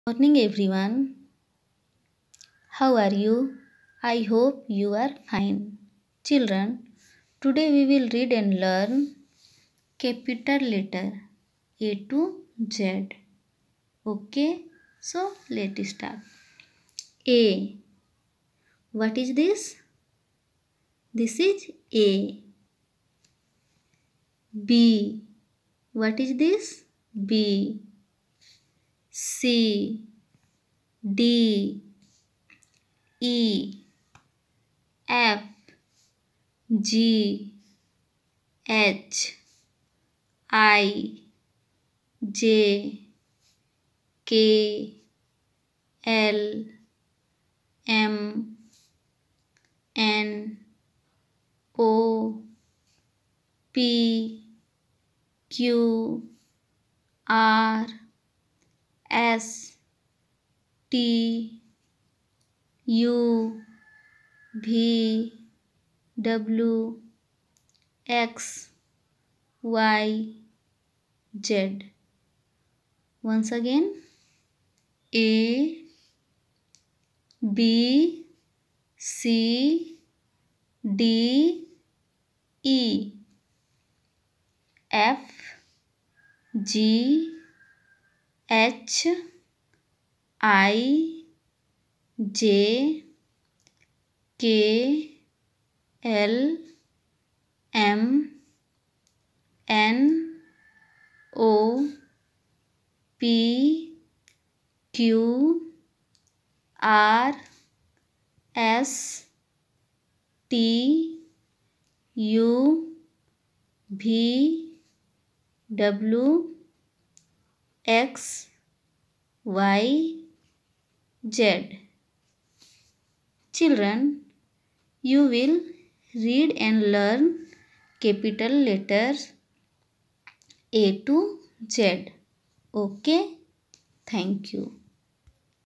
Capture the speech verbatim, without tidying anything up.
Morning everyone. How are you? I hope you are fine. Children, today we will read and learn capital letter A to Z. Okay? So let's start. A. What is this? This is A. B. What is this? B. C. D. E. F. G. H. I. J. K. L. M. N. O. P. Q. R. S. T. U. V. W. X. Y. Z. Once again, A, B, C, D, E, F, G, H, I, J, K, L, M, N, O, P, Q, R, S, T, U, V, W, X, Y, Z. Children, you will read and learn capital letters A to Z. Okay? Thank you.